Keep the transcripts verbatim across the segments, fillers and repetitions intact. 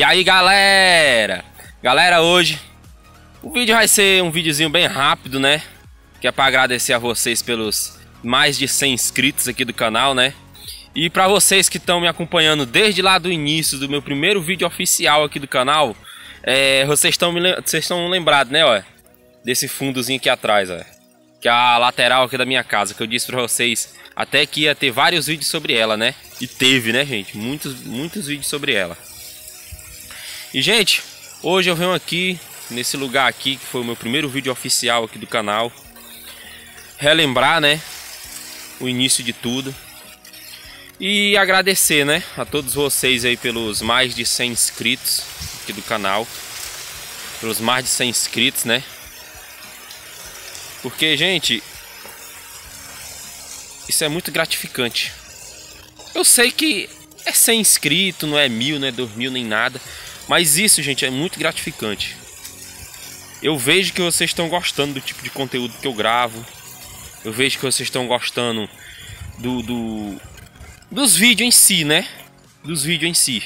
E aí, galera? Galera, hoje o vídeo vai ser um videozinho bem rápido, né? Que é para agradecer a vocês pelos mais de cem inscritos aqui do canal, né? E para vocês que estão me acompanhando desde lá do início do meu primeiro vídeo oficial aqui do canal, é, vocês estão vocês estão lembrados, né, ó, desse fundozinho aqui atrás, ó, que é a lateral aqui da minha casa, que eu disse para vocês até que ia ter vários vídeos sobre ela, né? E teve, né, gente? Muitos, muitos vídeos sobre ela. E, gente, hoje eu venho aqui, nesse lugar aqui, que foi o meu primeiro vídeo oficial aqui do canal, relembrar, né, o início de tudo. E agradecer, né, a todos vocês aí pelos mais de cem inscritos aqui do canal. Pelos mais de cem inscritos, né? Porque, gente, isso é muito gratificante. Eu sei que é cem inscritos, não é mil, não é dois mil, nem nada. Mas isso, gente, é muito gratificante. Eu vejo que vocês estão gostando do tipo de conteúdo que eu gravo. Eu vejo que vocês estão gostando do, do, dos vídeos em si, né? Dos vídeos em si.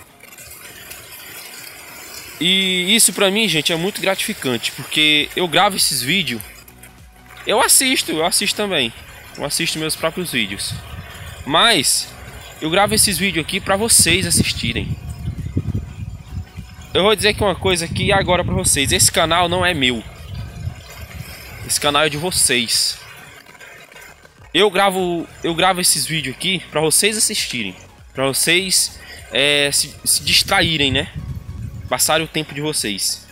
E isso pra mim, gente, é muito gratificante. Porque eu gravo esses vídeos. Eu assisto, eu assisto também. Eu assisto meus próprios vídeos. Mas eu gravo esses vídeos aqui pra vocês assistirem. Eu vou dizer aqui uma coisa aqui agora pra vocês. Esse canal não é meu. Esse canal é de vocês. Eu gravo, eu gravo esses vídeos aqui pra vocês assistirem. Pra vocês é, se, se distraírem, né? Passarem o tempo de vocês.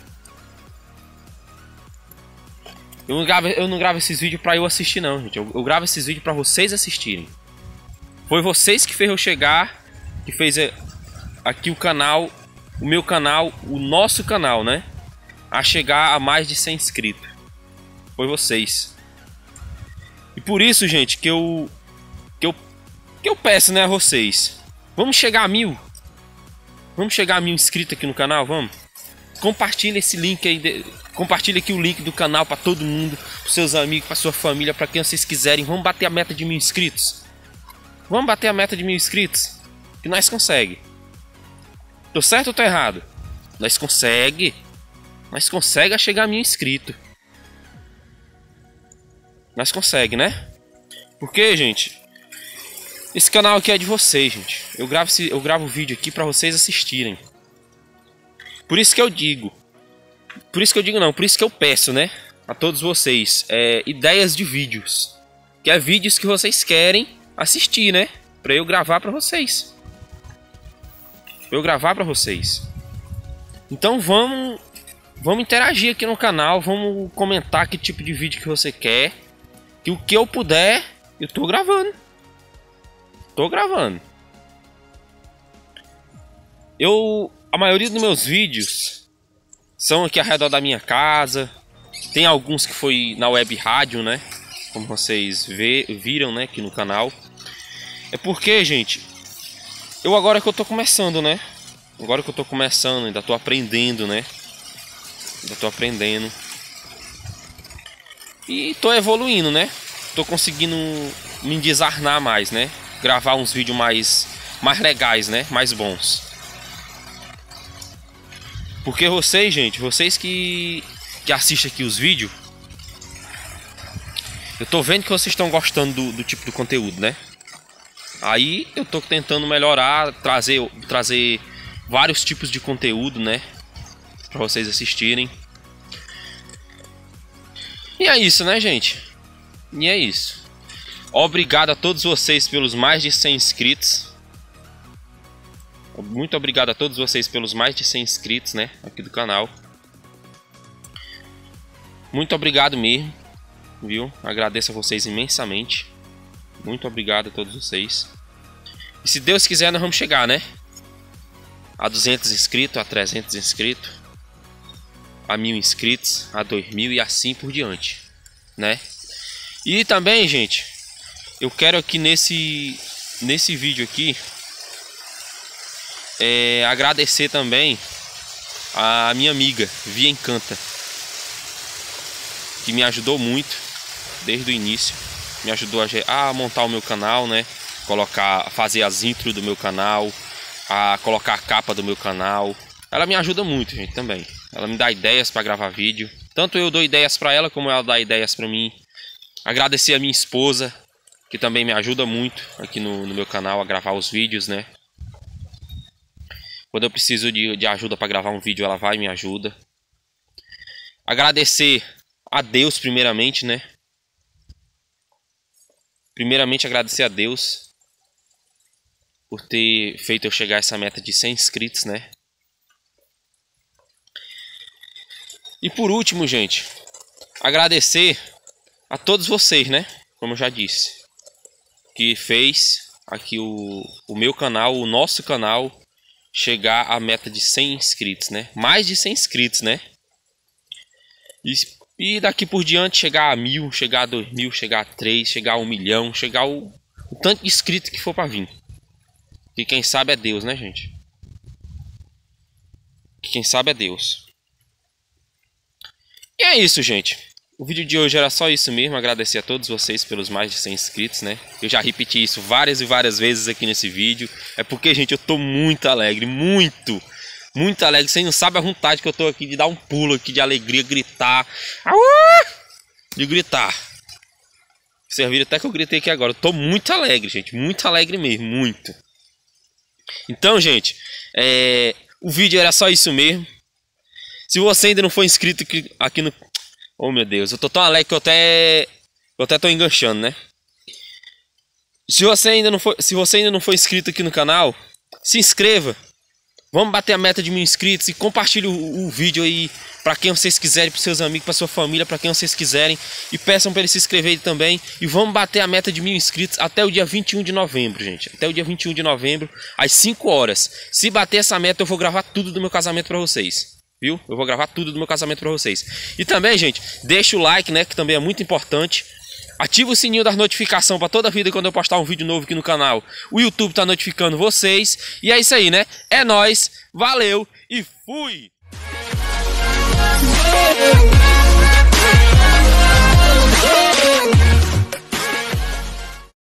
Eu não gravo, eu não gravo esses vídeos pra eu assistir, não, gente. Eu, eu gravo esses vídeos pra vocês assistirem. Foi vocês que fez eu chegar, que fez aqui o canal, o meu canal, o nosso canal, né, a chegar a mais de cem inscritos. Foi vocês. E por isso, gente, que eu que eu que eu peço, né, a vocês. Vamos chegar a mil. Vamos chegar a mil inscritos aqui no canal, vamos. Compartilha esse link aí, de, compartilha aqui o link do canal para todo mundo, para seus amigos, para sua família, para quem vocês quiserem. Vamos bater a meta de mil inscritos. Vamos bater a meta de mil inscritos, que nós consegue. Tô certo ou tô errado? Nós consegue. Nós consegue chegar a mil inscritos. Nós consegue, né? Porque, gente, esse canal aqui é de vocês, gente. Eu gravo esse, eu gravo vídeo aqui pra vocês assistirem. Por isso que eu digo. Por isso que eu digo não, por isso que eu peço, né, a todos vocês, é, ideias de vídeos. Que é vídeos que vocês querem assistir, né? Pra eu gravar pra vocês. Pra eu gravar pra vocês. Então vamos, vamos interagir aqui no canal. Vamos comentar que tipo de vídeo que você quer. Que o que eu puder, eu tô gravando. Tô gravando. Eu, a maioria dos meus vídeos são aqui ao redor da minha casa. Tem alguns que foi na web rádio, né? Como vocês vê, viram, né, aqui no canal. É porque, gente, eu agora que eu tô começando, né? Agora que eu tô começando, ainda tô aprendendo, né? Ainda tô aprendendo. E tô evoluindo, né? Tô conseguindo me desarnar mais, né? Gravar uns vídeos mais, mais legais, né? Mais bons. Porque vocês, gente, vocês que, que assistem aqui os vídeos, eu tô vendo que vocês estão gostando do, do tipo de conteúdo, né? Aí eu tô tentando melhorar, trazer, trazer vários tipos de conteúdo, né, pra vocês assistirem. E é isso, né, gente? E é isso. Obrigado a todos vocês pelos mais de cem inscritos. Muito obrigado a todos vocês pelos mais de cem inscritos, né, aqui do canal. Muito obrigado mesmo, viu? Agradeço a vocês imensamente. Muito obrigado a todos vocês. E se Deus quiser, nós vamos chegar, né? A duzentos inscritos, a trezentos inscritos, a mil inscritos, a dois mil e assim por diante, né? E também, gente, eu quero aqui nesse, nesse vídeo aqui é, agradecer também a minha amiga Via Encanta, que me ajudou muito desde o início. Me ajudou a, a montar o meu canal, né? Colocar, fazer as intros do meu canal, a colocar a capa do meu canal, ela me ajuda muito, gente, também. Ela me dá ideias para gravar vídeo. Tanto eu dou ideias para ela, como ela dá ideias para mim. Agradecer a minha esposa, que também me ajuda muito aqui no, no meu canal a gravar os vídeos, né? Quando eu preciso de, de ajuda para gravar um vídeo, ela vai e me ajuda. Agradecer a Deus primeiramente, né? Primeiramente agradecer a Deus por ter feito eu chegar a essa meta de cem inscritos, né? E por último, gente, agradecer a todos vocês, né? Como eu já disse, que fez aqui o, o meu canal, o nosso canal, chegar à meta de cem inscritos, né? Mais de cem inscritos, né? E, e daqui por diante chegar a mil, chegar a dois mil, chegar a três, chegar a um milhão, chegar o, o tanto de inscritos que for para vir. E quem sabe é Deus, né, gente? Quem sabe é Deus. E é isso, gente. O vídeo de hoje era só isso mesmo. Agradecer a todos vocês pelos mais de cem inscritos, né? Eu já repeti isso várias e várias vezes aqui nesse vídeo. É porque, gente, eu tô muito alegre. Muito, muito alegre. Vocês não sabem a vontade que eu tô aqui de dar um pulo aqui de alegria, gritar. De gritar. Vocês viram até que eu gritei aqui agora. Eu tô muito alegre, gente. Muito alegre mesmo. Muito. Então, gente, é... o vídeo era só isso mesmo. Se você ainda não for inscrito aqui, aqui no... Oh, meu Deus, eu tô tão alegre que eu até... Eu até tô enganchando, né? Se você ainda não for, se você ainda não for inscrito aqui no canal, se inscreva. Vamos bater a meta de mil inscritos e compartilhe o, o vídeo aí para quem vocês quiserem, para seus amigos, para sua família, para quem vocês quiserem. E peçam para eles se inscreverem também. E vamos bater a meta de mil inscritos até o dia vinte e um de novembro, gente. Até o dia vinte e um de novembro, às cinco horas. Se bater essa meta, eu vou gravar tudo do meu casamento para vocês. Viu? Eu vou gravar tudo do meu casamento para vocês. E também, gente, deixa o like, né? Que também é muito importante. Ativa o sininho das notificações para toda vida quando eu postar um vídeo novo aqui no canal. O YouTube tá notificando vocês. E é isso aí, né? É nóis, valeu e fui!